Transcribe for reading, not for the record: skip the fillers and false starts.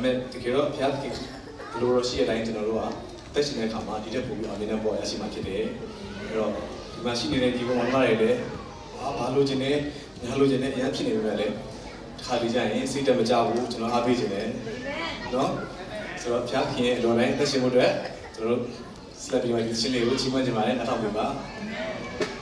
မဲ့တကယ်တော့ဘုရားသခင်ဘလိုရှိတဲ့အတိုင်းကျွန်တော်တို့ကတက်ရှင်တဲ့အခါမှာဒီတက်ပို့ပြီးအောင်နေတဲ့ပေါ်ရရှိမှဖြစ်တယ်အဲ့တော့ဒီမှာရှိနေတဲ့ဒီဘုံမှာတွေလည်းဘာလို့ခြင်းနဲ့ညာလို့ခြင်းနဲ့အရင်ဖြစ်နေပြီလေတစ်ခါဒီကျရင်စိတ်တက်မကြဘူးကျွန်တော်အားပေးခြင်းနဲ့နော်ဆိုတော့ဘုရားခင်ရဲ့အတော်တိုင်းတက်ရှင်မှုအတွက်ကျွန်တော်တို့ဆက်ပြီးတော့ဒီရှင်းလေးကိုချီးမွမ်းကြပါနဲ့နောက်ထောင်ပြပါ